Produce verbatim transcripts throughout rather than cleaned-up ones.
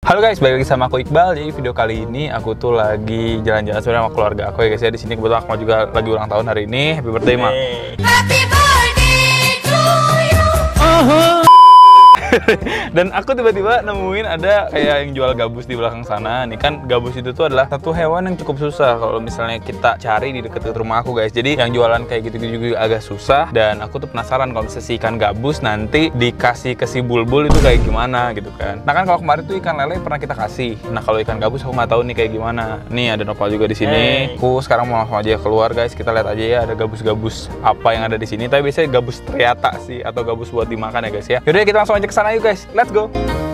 Halo guys, balik lagi sama aku Iqbal. Jadi video kali ini aku tuh lagi jalan-jalan sama keluarga aku ya guys ya. Di sini kebetulan aku juga lagi ulang tahun hari ini. Happy birthday, Ma. Happy birthday to you. Uh-huh. Dan aku tiba-tiba nemuin ada kayak yang jual gabus di belakang sana. Nih kan gabus itu tuh adalah satu hewan yang cukup susah kalau misalnya kita cari di dekat rumah aku guys. Jadi yang jualan kayak gitu-gitu juga agak susah. Dan aku tuh penasaran kalau misalnya si ikan gabus nanti dikasih ke si bulbul itu kayak gimana gitu kan. Nah kan kalau kemarin tuh ikan lele pernah kita kasih. Nah kalau ikan gabus aku nggak tahu nih kayak gimana. Nih ada Nopal juga di sini. Hey. Aku sekarang mau langsung aja keluar guys. Kita lihat aja ya ada gabus-gabus apa yang ada di sini. Tapi biasanya gabus triata sih atau gabus buat dimakan ya guys ya. Yaudah kita langsung aja ke sana yuk guys. Let's go.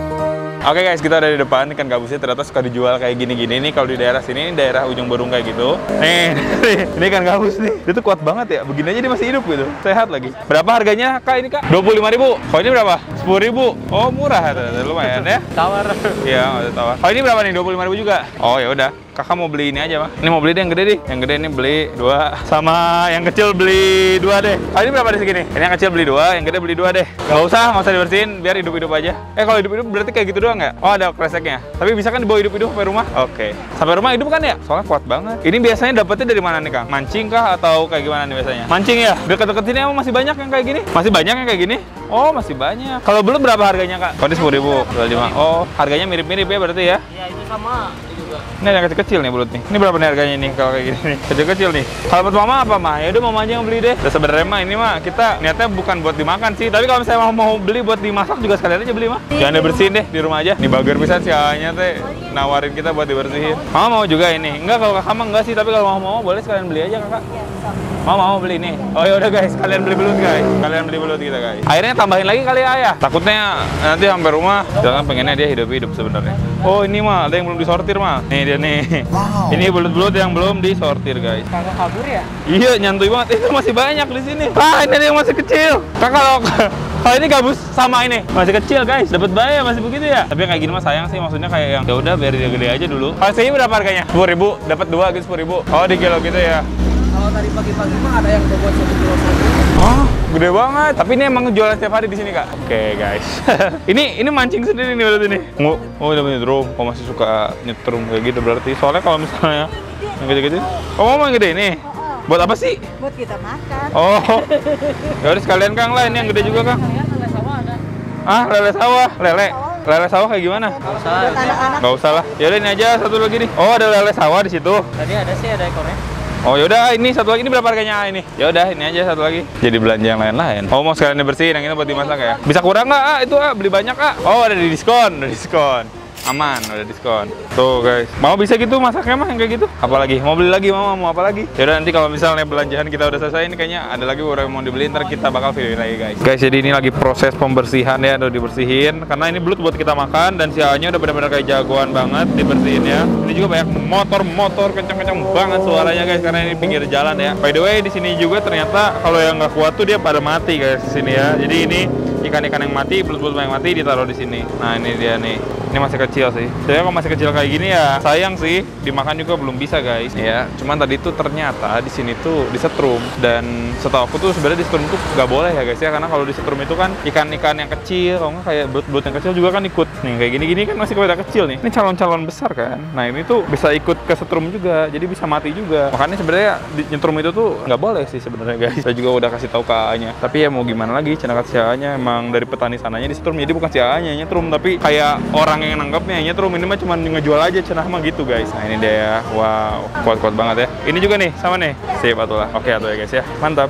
Oke okay guys, kita ada di depan. Ini kan gabusnya ternyata suka dijual kayak gini-gini nih. Kalau di daerah sini, ini daerah Ujung Berung kayak gitu. Nih, ini kan gabus nih. Dia tuh kuat banget ya. Begini aja dia masih hidup gitu. Sehat lagi. Berapa harganya kak ini kak? dua puluh lima ribu. Kalau ini berapa? sepuluh ribu. Oh murah, lumayan ya. Tawar. Iya, ada tawar. Oh ini berapa nih? dua puluh lima ribu juga. Oh ya udah. Kakak mau beli ini aja mah. Ini mau beli deh yang gede deh. Yang gede ini beli dua. Sama yang kecil beli dua deh. Oh ini berapa di segini? Ini yang kecil beli dua, yang gede beli dua deh. Gak usah, nggak usah dibersihin. Biar hidup-hidup aja. Eh kalau hidup-hidup berarti kayak gitu doang nggak? Oh ada kreseknya. Tapi bisa kan dibawa hidup-hidup sampai rumah? Oke. Sampai rumah hidup kan ya? Soalnya kuat banget. Ini biasanya dapetnya dari mana nih Kang? Mancing kah atau kayak gimana nih biasanya? Mancing ya? Dekat-dekat sini emang masih banyak yang kayak gini? Masih banyak yang kayak gini? Oh masih banyak. Kalau belum berapa harganya Kak? Kalau ini sepuluh ribu. Oh harganya mirip-mirip ya berarti ya? Iya itu sama. Ini ada yang kecil-kecil nih belut nih. Ini berapa nih harganya nih kalau kayak gini nih? Kecil-kecil nih. Kalau buat mama apa mah? Ya udah mama aja yang beli deh. Dan sebenarnya mah ini mah kita niatnya bukan buat dimakan sih. Tapi kalau misalnya mau, mau beli buat dimasak juga sekalian aja beli mah. Jangan dibersihin deh di rumah aja. Nih bager bisa sih hanya teh nawarin kita buat dibersihin. Mama mau juga ini. Enggak kalau kakak mah enggak sih. Tapi kalau mau mau boleh sekalian beli aja kakak. Mama mau beli nih. Oh ya udah guys, kalian beli belut guys. Kalian beli belut kita guys. Akhirnya tambahin lagi kali ya ayah. Takutnya nanti sampai rumah jangan pengennya dia hidup-hidup sebenarnya. Oh ini mah ada yang belum disortir mah. Nih dia nih. Wow. Ini belut-belut yang belum disortir guys. Kagak kabur ya? Iya nyantuy banget. Itu masih banyak di sini. Ah ini ada yang masih kecil. Kakak kalau kalau ini gabus sama ini masih kecil guys. Dapat bayar masih begitu ya. Tapi kayak gini mah sayang sih. Maksudnya kayak yang ya udah biar dia gede aja dulu. Kalau ini berapa harganya? sepuluh ribu. Dapat dua gitu sepuluh ribu. Oh di kilo gitu ya. Kalau tadi pagi-pagi mah ada yang buat satu kilo satu. Oh, gede banget. Tapi ini emang jualan setiap hari di sini, Kak. Oke, okay, guys. ini ini mancing sendiri nih berarti nih. Oh, oh udah nyetrum. Kok masih suka nyetrum kayak gitu berarti. Soalnya kalau misalnya yang gede-gede. Oh, mau yang gede nih. Buat apa sih? Buat kita makan. Oh. Ya udah sekalian Kang lah, ini yang gede juga, Kang. Lele sawah ada. Ah, lele sawah, lele. Lele sawah kayak gimana? Enggak usah. Enggak usah lah. Ya udah ini aja satu lagi nih. Oh, ada lele sawah di situ. Tadi ada sih ada ekornya. Oh yaudah ini satu lagi, ini berapa harganya ini? Ya udah ini aja satu lagi. Jadi belanja yang lain-lain. Oh mau sekalian dibersihin, yang ini buat dimasak ya? Bisa kurang nggak? Ah, itu ah, beli banyak ah. Oh ada di diskon, ada diskon. Aman, ada diskon. Tuh guys, mau bisa gitu masaknya mah yang kayak gitu? Apalagi? Mau beli lagi mama, mau apa lagi? Yaudah nanti kalau misalnya belanjaan kita udah selesai, ini kayaknya ada lagi beberapa yang mau dibeli, ntar kita bakal videoin lagi guys. Guys, jadi ini lagi proses pembersihan ya, udah dibersihin. Karena ini belut buat kita makan, dan si A-nya udah benar-benar kayak jagoan banget dibersihin ya. Ini juga banyak motor-motor kencang-kencang banget suaranya guys, karena ini pinggir jalan ya. By the way, di sini juga ternyata kalau yang nggak kuat tuh dia pada mati guys di sini ya. Jadi ini ikan-ikan yang mati, belut-belut yang mati ditaruh di sini. Nah ini dia nih. Ini masih kecil sih. Saya kalau masih kecil kayak gini ya sayang sih, dimakan juga belum bisa guys. Ya, cuman tadi tuh ternyata di sini tuh disetrum, dan setahu aku tuh sebenarnya disetrum tuh nggak boleh ya guys ya, karena kalau disetrum itu kan ikan-ikan yang kecil, kalau nggak kayak belut-belut yang kecil juga kan ikut. Nih kayak gini-gini kan masih pada kecil nih. Ini calon-calon besar kan. Nah ini tuh bisa ikut ke setrum juga, jadi bisa mati juga. Makanya sebenarnya nyetrum itu tuh nggak boleh sih sebenarnya guys. Saya juga udah kasih tahu ke A-nya. Tapi ya mau gimana lagi, cenaka si A-nya emang dari petani sananya disetrum, jadi bukan si A-nya nyetrum, tapi kayak orang yang nanggapnya nyetrum. Ini mah cuma ngejual aja cenah mah gitu guys. Nah ini dia, wow kuat-kuat banget ya. Ini juga nih sama nih, sip atulah. Oke atuh ya guys ya, mantap.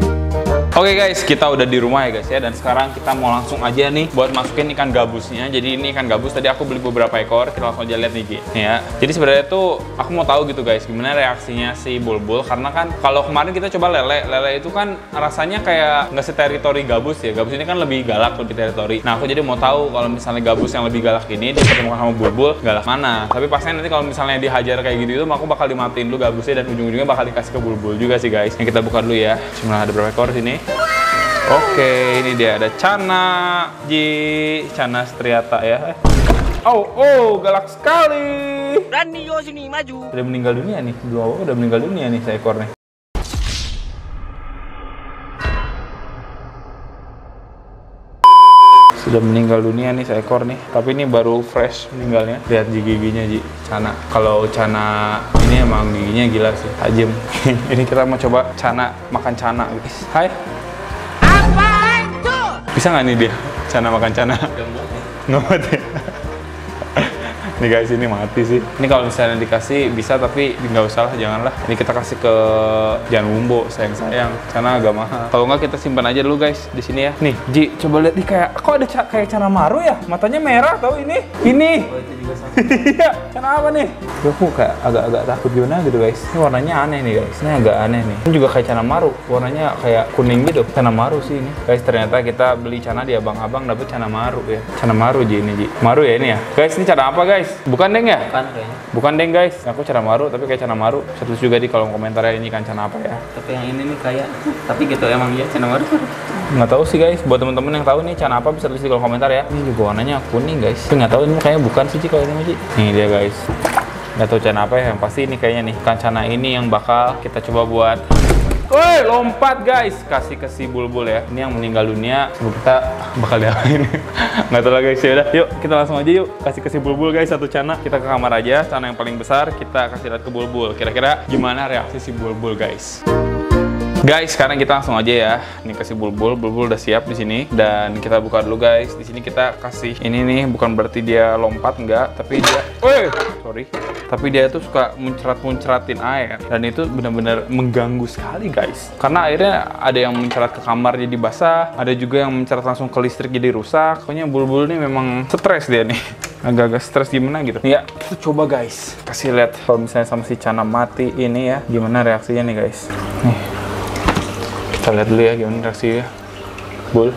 Oke okay guys, kita udah di rumah ya guys ya, dan sekarang kita mau langsung aja nih buat masukin ikan gabusnya. Jadi ini ikan gabus tadi aku beli beberapa ekor, kita langsung aja lihat nih ya. Jadi sebenarnya tuh aku mau tahu gitu guys, gimana reaksinya si bulbul, karena kan kalau kemarin kita coba lele, lele itu kan rasanya kayak nggak seteritori gabus ya. Gabus ini kan lebih galak, lebih teritori. Nah aku jadi mau tahu kalau misalnya gabus yang lebih galak ini dipertemukan sama bulbul, galak mana. Tapi pasnya nanti kalau misalnya dihajar kayak gitu itu, aku bakal dimatiin dulu gabusnya, dan ujung-ujungnya bakal dikasih ke bulbul juga sih guys. Yang kita buka dulu ya. Cuma ada berapa ekor sini? Oke, ini dia ada Cana Ji, Cana striata ya. Oh, oh, galak sekali. Berani yo sini maju. Udah meninggal dunia nih, dua udah meninggal dunia nih seekornya. Sudah meninggal dunia nih seekor nih. Tapi ini baru fresh meninggalnya. Lihat giginya Ji, Cana. Kalau Cana ini emang giginya gila sih, tajam. Ini kita mau coba Cana makan Cana, guys. Hai. Apaan tuh? Bisa nggak nih dia Cana makan Cana? Nggak mati. Nih guys, ini mati sih. Ini kalau misalnya dikasih bisa, tapi nggak usah lah, janganlah. Ini kita kasih ke Jan Wumbo, sayang-sayang, karena agak mahal. Kalau nggak kita simpan aja dulu guys di sini ya. Nih, Ji, coba lihat nih, kayak kok ada ca kayak Cana Maru ya? Matanya merah tau ini? Ini. Oh, itu juga sama. Iya, Cana apa nih? Aku kayak agak-agak takut gimana gitu guys. Ini warnanya aneh nih guys. Ini agak aneh nih. Ini juga kayak Cana Maru, warnanya kayak kuning gitu. Cana Maru sih ini. Guys, ternyata kita beli Cana di abang-abang dapet Cana Maru ya. Cana Maru Ji ini Ji. Maru ya ini ya. Guys, ini Cana apa guys? Bukan deng ya? Bukan kayaknya. Bukan deng guys. Aku Cana Maru tapi kayak Cana Maru. Tulis juga di kolom komentar ya, ini kan Cana apa ya. Tapi yang ini nih kayak, tapi gitu emang ya Cana Maru. Nggak tahu sih guys. Buat teman-teman yang tahu nih Cana apa bisa tulis di kolom komentar ya. Ini juga warnanya kuning guys. Tapi nggak tahu ini kayaknya bukan sih Ci kalau ini Ci. Nih dia guys. Nggak tahu Cana apa ya. Yang pasti ini kayaknya nih kan Cana ini yang bakal kita coba buat. Woi, lompat guys, kasih ke si Bulbul ya. Ini yang meninggal dunia, sebelum kita bakal diapain? Nggak tahu lah guys, ya udah. Yuk, kita langsung aja yuk kasih ke si Bulbul guys satu Cana. Kita ke kamar aja, Cana yang paling besar kita kasih lihat ke Bulbul. Kira-kira gimana reaksi si Bulbul guys? Guys, sekarang kita langsung aja ya. Ini kasih Bulbul, Bulbul udah siap di sini dan kita buka dulu guys. Di sini kita kasih ini nih, bukan berarti dia lompat enggak, tapi dia, woi, sorry. Tapi dia tuh suka muncrat-muncratin air dan itu benar-benar mengganggu sekali guys. Karena airnya ada yang muncrat ke kamar jadi basah, ada juga yang muncrat langsung ke listrik jadi rusak. Pokoknya Bulbul ini memang stres dia nih. Agak-agak stres gimana gitu. Ya, kita coba guys. Kasih lihat kalau misalnya sama si Cana mati ini ya, gimana reaksinya nih guys. Nih. Kita lihat dulu ya gimana reaksinya. Bul.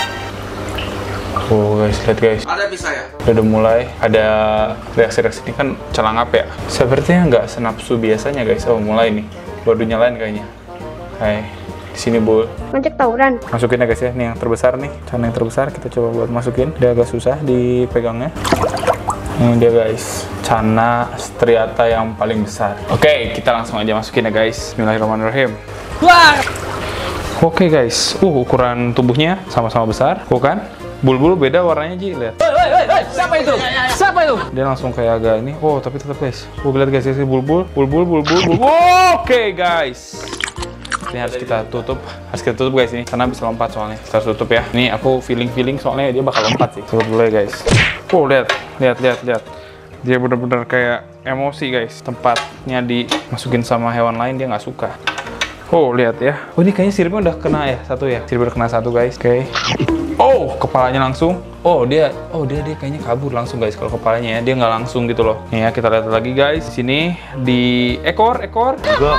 Oh guys, lihat guys. Ada bisa ya? Udah mulai ada reaksi-reaksi ini kan celangap ya. Sepertinya nggak senapsu biasanya guys. Oh mulai nih. Baru nyalain kayaknya. Hai. Di sini Bul. Ngajak tawuran. Masukin ya guys ya. Nih yang terbesar nih. Cana yang terbesar kita coba buat masukin. Dia agak susah dipegangnya. Ini dia guys. Cana striata yang paling besar. Oke, kita langsung aja masukin ya guys. Bismillahirrahmanirrahim. Wah. Oke guys, uh ukuran tubuhnya sama-sama besar, bukan? Bulbul beda warnanya Ji, lihat. Woi, woi, woi, woi, siapa itu? Siapa itu? Dia langsung kayak agak ini. Oh, tapi tetap guys. Oh, lihat guys, ini bulbul, bulbul, bulbul, bulbul. Oke guys. Ini harus kita tutup, harus kita tutup guys ini, karena bisa lompat soalnya. Kita harus tutup ya. Ini aku feeling-feeling soalnya dia bakal lompat sih. Tutup dulu ya guys. Oh, lihat, lihat, lihat, lihat. Dia bener-bener kayak emosi guys. Tempatnya dimasukin sama hewan lain dia nggak suka. Oh, lihat ya. Oh, ini kayaknya siripnya udah kena ya, satu ya. Sirip udah kena satu, guys. Oke. Okay. Oh, kepalanya langsung. Oh, dia oh dia dia kayaknya kabur langsung, guys. Kalau kepalanya ya, dia nggak langsung gitu loh. Nih ya, kita lihat lagi, guys. Di sini di ekor, ekor. Enggak,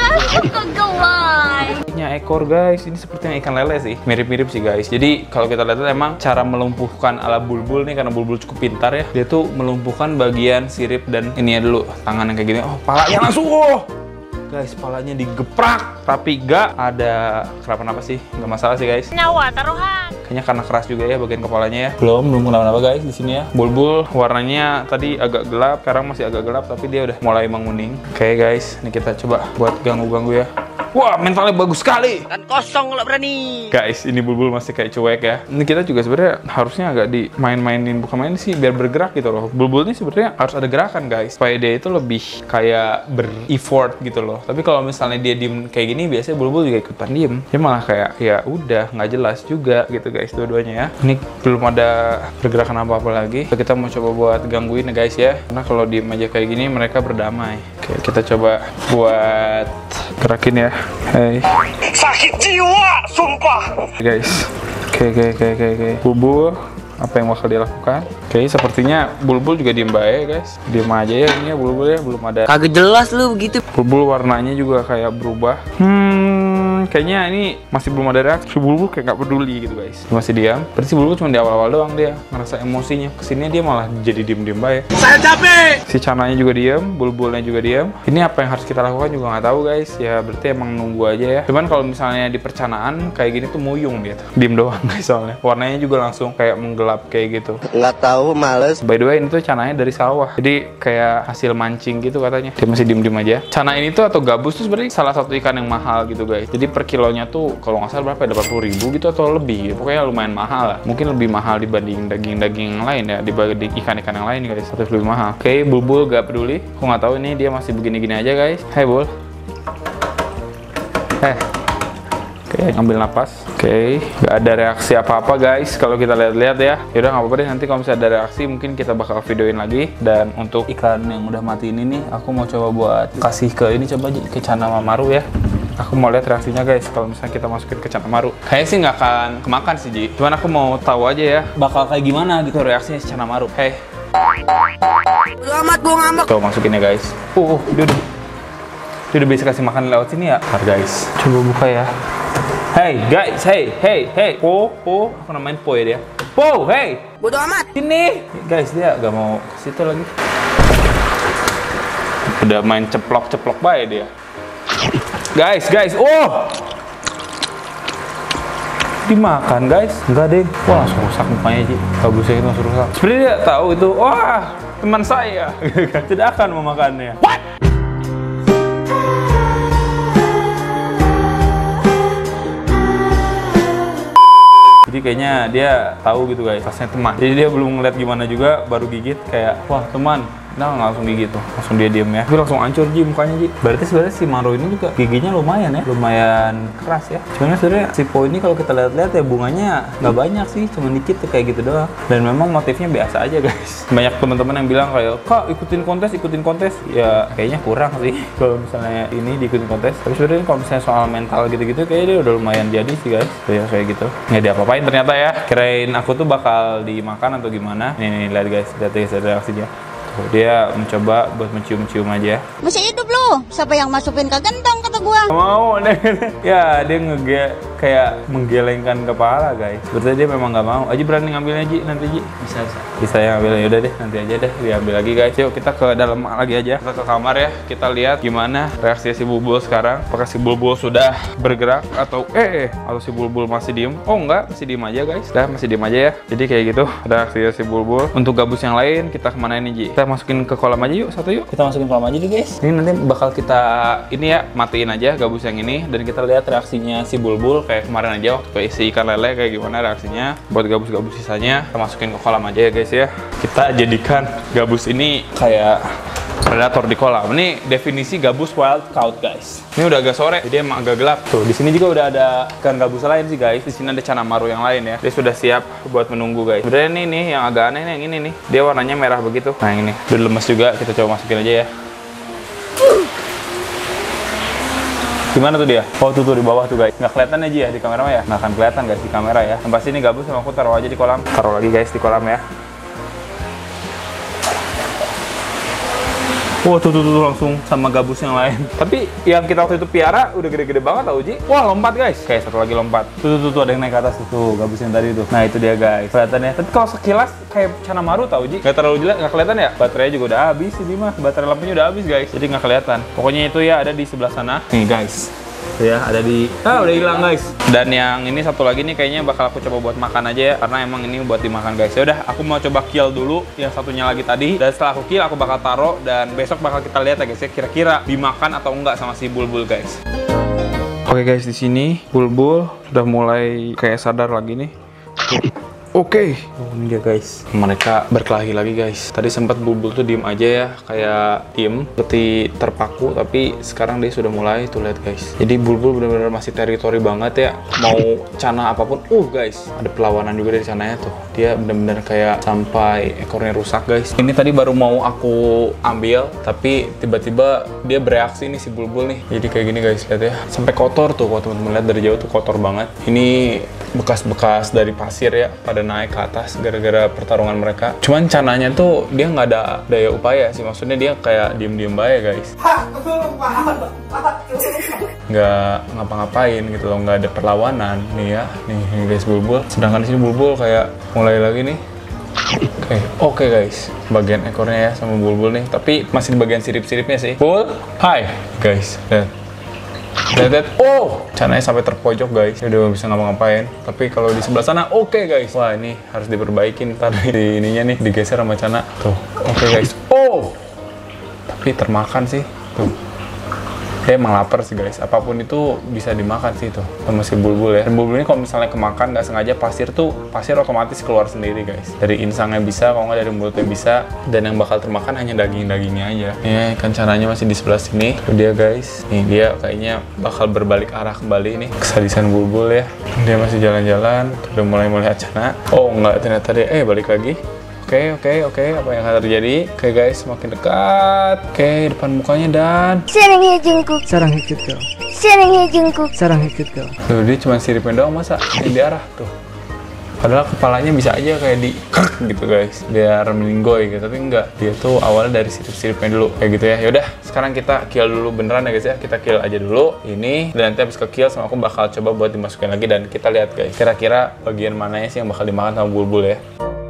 enggak. Ini ekor, guys. Ini sepertinya ikan lele sih. Mirip-mirip sih, guys. Jadi, kalau kita lihat emang cara melumpuhkan ala Bulbul nih, karena Bulbul cukup pintar ya. Dia tuh melumpuhkan bagian sirip dan ini ya dulu, tangan yang kayak gini. Oh, palanya langsung. Oh. Guys, palanya digeprak, tapi gak ada kenapa-napa sih, nggak masalah sih guys. Nyawa taruhan. Kayaknya karena keras juga ya bagian kepalanya ya. Belum, belum kenapa-napa guys di sini ya. Bulbul warnanya tadi agak gelap, sekarang masih agak gelap, tapi dia udah mulai menguning. Oke guys, ini kita coba buat ganggu-ganggu ya. Wah, mentalnya bagus sekali. Kan kosong kalau berani. Guys, ini Bulbul masih kayak cuek ya. Ini kita juga sebenarnya harusnya agak dimain-mainin, bukan main sih, biar bergerak gitu loh. Bulbul ini sebenarnya harus ada gerakan guys, supaya dia itu lebih kayak ber-effort gitu loh. Tapi kalau misalnya dia diem kayak gini, biasanya Bulbul juga ikutan diem. Dia malah kayak ya udah nggak jelas juga gitu guys dua-duanya ya. Ini belum ada pergerakan apa-apa lagi. Kita mau coba buat gangguin ya guys ya. Karena kalau diem aja kayak gini mereka berdamai. Oke, kita coba buat gerakin ya. Hey. Sakit jiwa, sumpah. Guys, oke oke oke oke oke. Bulbul, apa yang bakal dia lakukan? Oke, sepertinya Bulbul juga diem baik guys. Diem aja ya ini ya Bulbul ya, belum ada. Kagak jelas lu begitu. Bulbul warnanya juga kayak berubah. Hmm, kayaknya ini masih belum ada reaksi. Bulbul kayak nggak peduli gitu guys. Dia masih diam. Berarti Bulbul cuma di awal-awal doang dia ngerasa emosinya. Kesini dia malah jadi diem-diem baik. Saya capek. Si Cananya juga diam, Bulbulnya juga diam. Ini apa yang harus kita lakukan juga nggak tahu guys. Ya berarti emang nunggu aja ya. Cuman kalau misalnya di percanaan kayak gini tuh muyung dia tuh. Diem doang guys soalnya. Warnanya juga langsung kayak menggelap kayak gitu. Nggak tahu, males. By the way, ini tuh cananya dari sawah. Jadi kayak hasil mancing gitu katanya. Dia masih diem-diem aja. Cana ini tuh atau gabus tuh sebenarnya salah satu ikan yang mahal gitu guys. Jadi per kilonya tuh kalau nggak salah berapa ya, delapan puluh ribu gitu atau lebih. Pokoknya lumayan mahal lah. Mungkin lebih mahal dibanding daging-daging yang lain ya, dibanding ikan-ikan yang lain guys. Satu lebih mahal. Oke, okay, Bulbul gak peduli. Aku nggak tahu ini dia masih begini-gini aja guys. Hai Bul. Eh. Oke, okay, ngambil napas. Oke, okay. Gak ada reaksi apa-apa guys. Kalau kita lihat-lihat ya, yaudah nggak apa-apa deh. Nanti kalau misalnya ada reaksi, mungkin kita bakal videoin lagi. Dan untuk ikan yang udah mati ini nih, aku mau coba buat kasih ke ini coba ke Chana Mamaru ya. Aku mau lihat reaksinya guys. Kalau misalnya kita masukin ke Chana Mamaru, kayaknya sih nggak akan kemakan sih Ji. Cuman aku mau tahu aja ya, bakal kayak gimana gitu reaksinya si Chana Mamaru. Hey. Udah amat gua ngambek. Tuh masukin ya guys. Uh, uh dia udah, dia udah bisa kasih makan lewat sini ya. Ntar guys, coba buka ya. Hey guys, hey, hey, hey, po, po, aku namain po ya dia. Po, hey, Bodo amat. Ini, guys dia gak mau ke situ lagi. Udah main ceplok-ceplok baik dia. Guys, guys, oh, dimakan guys, enggak deh. Wah, langsung rusak mukanya Ji. Gabusnya itu langsung rusak. Sebenarnya dia tahu itu, wah, teman saya tidak akan memakannya. What? Jadi kayaknya dia tahu gitu guys, rasanya teman. Jadi dia belum ngeliat gimana juga, baru gigit kayak, wah teman. Nah, nggak langsung gigit tuh, langsung dia diem ya. Tapi langsung hancur Ji mukanya Ji. Berarti sebenarnya si Maro ini juga giginya lumayan ya, lumayan keras ya. Cuman sebenarnya si Po ini kalau kita lihat-lihat ya bunganya nggak banyak sih, cuma dikit tuh, kayak gitu doang. Dan memang motifnya biasa aja guys. Banyak teman-teman yang bilang kayak, kak ikutin kontes, ikutin kontes. Ya kayaknya kurang sih kalau misalnya ini diikutin kontes. Tapi sebenarnya kalau misalnya soal mental gitu-gitu, kayaknya dia udah lumayan jadi sih guys. Ya kayak gitu. Nggak diapa-apain ternyata ya. Kirain aku tuh bakal dimakan atau gimana. Nih, nih lihat guys, lihat guys reaksinya. Dia mencoba buat mencium-cium aja. Masih hidup lu. Siapa yang masukin ke gentong kata gua? Mau deh. Ya dia ngege kayak menggelengkan kepala guys. Berarti dia memang nggak mau. Aji berani ngambilnya Ji nanti Ji. Bisa, bisa. Bisa ya ngambilnya. Yaudah deh nanti aja deh diambil lagi guys. Yuk kita ke dalam lagi aja. Kita ke kamar ya. Kita lihat gimana reaksi si Bulbul sekarang. Apakah si Bulbul sudah bergerak atau eh, eh atau si Bulbul masih diem? Oh enggak, masih diem aja guys. Dah masih diem aja ya. Jadi kayak gitu reaksi si Bulbul. Untuk gabus yang lain kita kemana ini Ji? Kita masukin ke kolam aja yuk, satu yuk. Kita masukin kolam aja deh guys. Ini nanti bakal kita ini ya, matiin aja gabus yang ini dan kita lihat reaksinya si Bulbul kayak kemarin aja waktu kayak isi ikan lele kayak gimana reaksinya. Buat gabus-gabus sisanya kita masukin ke kolam aja ya guys ya. Kita jadikan gabus ini kayak predator di kolam. Ini definisi gabus wild caught guys. Ini udah agak sore, jadi emang agak gelap. Tuh, di sini juga udah ada ikan gabus lain sih guys. Di sini ada Chana Mamaru yang lain ya. Dia sudah siap buat menunggu guys. Sebenarnya ini nih yang agak aneh nih, yang ini nih. Dia warnanya merah begitu. Nah yang ini udah lemes juga. Kita coba masukin aja ya. Gimana tuh dia? Oh tuh tuh di bawah tuh guys. Nggak kelihatan aja ya di kamera ya. Nggak akan kelihatan guys di kamera ya. Yang pasti ini gabus sama aku taruh aja di kolam. Taruh lagi guys di kolam ya. Wah, tuh, tuh, tuh, langsung sama gabus yang lain. Tapi yang kita waktu itu piara udah gede-gede banget tau Ji. Wah, lompat guys. Oke, satu lagi lompat. Tuh, tuh, tuh, tuh, ada yang naik ke atas tuh, tuh gabus yang tadi tuh. Nah, itu dia guys. Kelihatannya. Tapi kalau sekilas kayak Chana Mamaru tau Ji. Gak terlalu jelas, gak kelihatan ya. Baterainya juga udah habis ini mah. Baterai lampunya udah habis guys. Jadi nggak kelihatan. Pokoknya itu ya ada di sebelah sana. Nih guys. Ya ada di ah udah hilang guys. Dan yang ini satu lagi nih kayaknya bakal aku coba buat makan aja ya, karena emang ini buat dimakan guys. Ya udah aku mau coba kill dulu yang satunya lagi tadi, dan setelah aku kill aku bakal taruh dan besok bakal kita lihat ya guys ya kira-kira dimakan atau enggak sama si Bulbul guys. Oke guys, di sini Bulbul udah mulai kayak sadar lagi nih. Oke, okay. Oh, ini dia guys. Mereka berkelahi lagi guys. Tadi sempat Bulbul tuh diem aja ya, kayak diem, seperti terpaku. Tapi sekarang dia sudah mulai tuh lihat guys. Jadi Bulbul benar-benar masih teritori banget ya. Mau Chana apapun, uh guys, ada perlawanan juga dari sananya tuh. Dia benar-benar kayak sampai ekornya rusak guys. Ini tadi baru mau aku ambil, tapi tiba-tiba dia bereaksi nih si Bulbul nih. Jadi kayak gini guys, lihat ya. Sampai kotor tuh, kalau teman-teman lihat dari jauh tuh kotor banget. Ini bekas-bekas dari pasir ya, pada naik ke atas gara-gara pertarungan mereka. Cuman Chananya tuh dia nggak ada daya upaya sih, maksudnya dia kayak diem-diem baik guys, nggak ngapa-ngapain gitu loh, nggak ada perlawanan nih ya. Nih, nih guys Bulbul, sedangkan di sini Bulbul kayak mulai lagi nih. Oke, okay. Oke okay, guys, bagian ekornya ya sama Bulbul nih, tapi masih di bagian sirip-siripnya sih. Bul, hai guys, lihat. Lihat, oh, Chananya sampai terpojok guys, udah gak bisa ngapa-ngapain. Tapi kalau di sebelah sana, oke okay, guys. Wah ini harus diperbaikin ntar di ininya nih, digeser sama Chana. Tuh, oke okay, guys. Oh, tapi termakan sih. Tuh, Dia emang lapar sih guys, apapun itu bisa dimakan sih itu sama si Bulbul ya. Dan Bulbul ini kalau misalnya kemakan nggak sengaja pasir tuh, pasir otomatis keluar sendiri guys. Dari insangnya bisa, kalau nggak dari mulutnya bisa. Dan yang bakal termakan hanya daging-dagingnya aja. Nih ikan caranya masih di sebelah sini. Tuh dia guys, nih dia kayaknya bakal berbalik arah kembali nih. Kesadisan Bulbul ya, dia masih jalan-jalan, udah mulai melihat cana. Oh nggak, ternyata dia eh balik lagi. Oke, oke, oke, apa yang akan terjadi? Oke guys, makin dekat. Oke, depan mukanya dan Sarangnya jengkuk. Sarang hikit kau. Sarangnya jengkuk. Sarang hikit kau. tuh dia cuma siripin doang, masa yang diarah tuh. Padahal kepalanya bisa aja kayak di gitu guys, biar meninggoy gitu, tapi enggak. Dia tuh awalnya dari sirip-siripnya dulu kayak gitu ya. Yaudah, sekarang kita kill dulu beneran ya guys ya. Kita kill aja dulu ini, dan nanti habis ke kill sama aku bakal coba buat dimasukin lagi, dan kita lihat guys, kira-kira bagian mananya sih yang bakal dimakan sama Bulbul ya.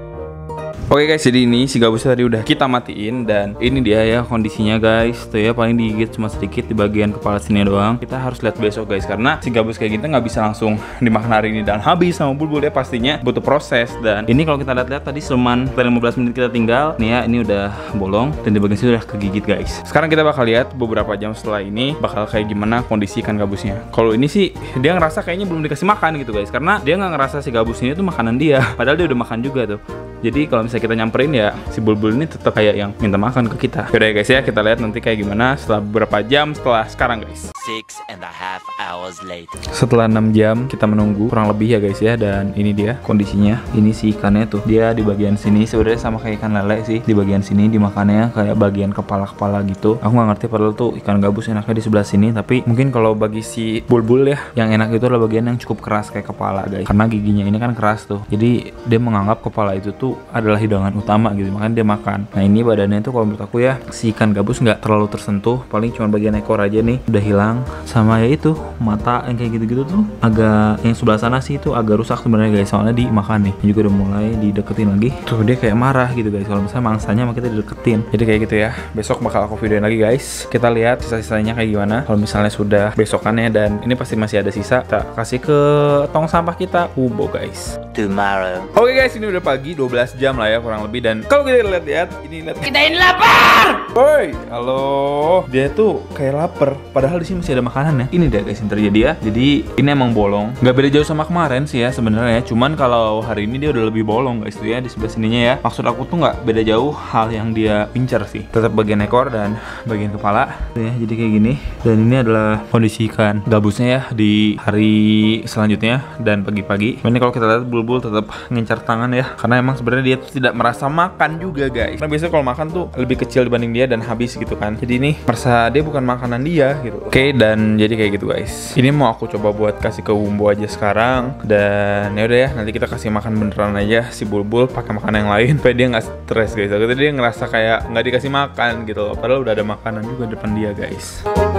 Oke guys, jadi ini si gabusnya tadi udah kita matiin, dan ini dia ya kondisinya guys. Tuh ya, paling digigit cuma sedikit di bagian kepala sini doang. Kita harus lihat besok guys, karena si gabus kayak gini nggak bisa langsung dimakan hari ini dan habis sama Bulbul ya, pastinya butuh proses. Dan ini kalau kita lihat-lihat tadi cuman lima belas menit kita tinggal nih ya, ini udah bolong dan di bagian sini udah kegigit guys. Sekarang kita bakal lihat beberapa jam setelah ini bakal kayak gimana kondisi ikan gabusnya. Kalau ini sih dia ngerasa kayaknya belum dikasih makan gitu guys, karena dia nggak ngerasa si gabus ini tuh makanan dia, padahal dia udah makan juga tuh. Jadi kalau misalnya kita nyamperin ya, si Bulbul ini tetap kayak yang minta makan ke kita. Yaudah ya guys ya, kita lihat nanti kayak gimana setelah beberapa jam setelah sekarang guys. Six and a half hours later. Setelah enam jam kita menunggu kurang lebih ya guys ya, dan ini dia kondisinya. Ini si ikannya tuh, dia di bagian sini sebenarnya sama kayak ikan lele sih. Di bagian sini dimakannya kayak bagian kepala-kepala gitu. Aku nggak ngerti, padahal tuh ikan gabus enaknya di sebelah sini, tapi mungkin kalau bagi si Bulbul ya, yang enak itu adalah bagian yang cukup keras kayak kepala guys. Karena giginya ini kan keras tuh. Jadi dia menganggap kepala itu tuh adalah hidangan utama gitu, makanya dia makan. Nah ini badannya tuh kalau menurut aku ya, si ikan gabus nggak terlalu tersentuh, paling cuma bagian ekor aja nih udah hilang, sama ya itu mata yang kayak gitu-gitu tuh agak, yang sebelah sana sih itu agak rusak sebenarnya guys, soalnya dimakan nih. Ini juga udah mulai dideketin lagi tuh, dia kayak marah gitu guys kalau misalnya mangsanya sama kita dideketin. Jadi kayak gitu ya, besok bakal aku videoin lagi guys, kita lihat sisa-sisanya kayak gimana. Kalau misalnya sudah besokannya dan ini pasti masih ada sisa, kita kasih ke tong sampah kita Wumbo guys. Tomorrow. Oke guys, ini udah pagi dua belas jam lah ya kurang lebih, dan kalau kita lihat-lihat ini lihat, kita ini lapar. Woi, halo. Dia tuh kayak lapar, padahal di sini masih ada makanan ya. Ini dia guys yang terjadi ya. Jadi ini emang bolong, nggak beda jauh sama kemarin sih ya sebenarnya. Cuman kalau hari ini dia udah lebih bolong guys tuh ya, di sebelah sininya ya. Maksud aku tuh nggak beda jauh hal yang dia pincer sih. Tetap bagian ekor dan bagian kepala tuh ya. Jadi kayak gini. Dan ini adalah kondisi ikan gabusnya ya di hari selanjutnya dan pagi-pagi. Ini kalau kita lihat Bulbul tetap ngincar tangan ya, karena emang sebenarnya dia tuh tidak merasa makan juga guys. Karena biasanya kalau makan tuh lebih kecil dibanding dia dan habis gitu kan. Jadi ini merasa dia bukan makanan dia gitu. Oke, dan jadi kayak gitu guys. Ini mau aku coba buat kasih ke Wumbo aja sekarang, dan ya udah ya, nanti kita kasih makan beneran aja si Bulbul pakai makanan yang lain supaya dia nggak stres guys. Jadi dia ngerasa kayak nggak dikasih makan gitu loh, padahal udah ada makanan juga depan dia guys.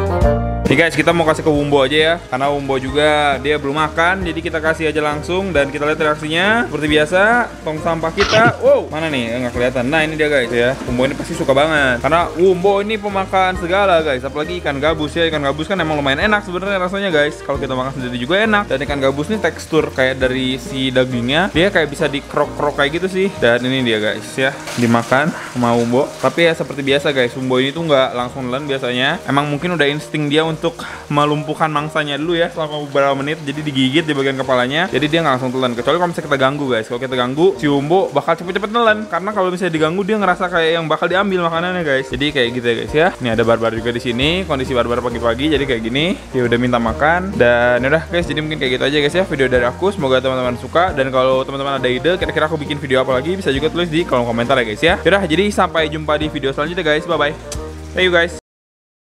Nih guys, kita mau kasih ke Wumbo aja ya, karena Wumbo juga dia belum makan, jadi kita kasih aja langsung dan kita lihat reaksinya. Seperti biasa, tong sampah kita, wow, mana nih? Nggak kelihatan. Nah ini dia guys ya, Wumbo ini pasti suka banget, karena Wumbo ini pemakan segala guys, apalagi ikan gabus ya. Ikan gabus kan emang lumayan enak sebenarnya rasanya guys. Kalau kita makan sendiri juga enak. Dan ikan gabus ini tekstur kayak dari si dagingnya, dia kayak bisa dikrok-krok kayak gitu sih. Dan ini dia guys ya, dimakan sama Wumbo. Tapi ya seperti biasa guys, Wumbo ini tuh nggak langsung nelan biasanya. Emang mungkin udah insting dia untuk melumpuhkan mangsanya dulu ya selama beberapa menit, jadi digigit di bagian kepalanya, jadi dia nggak langsung telan. Kecuali kalau misalnya kita ganggu guys, kalau kita ganggu si Wumbo bakal cepet-cepet nelan, karena kalau misalnya diganggu dia ngerasa kayak yang bakal diambil makanannya guys. Jadi kayak gitu ya guys ya. Ini ada Barbar juga di sini, kondisi Barbar pagi-pagi jadi kayak gini, dia udah minta makan. Dan udah guys, jadi mungkin kayak gitu aja guys ya video dari aku. Semoga teman-teman suka, dan kalau teman-teman ada ide kira-kira aku bikin video apa lagi, bisa juga tulis di kolom komentar ya guys ya. Udah, jadi sampai jumpa di video selanjutnya guys, bye bye. See you guys.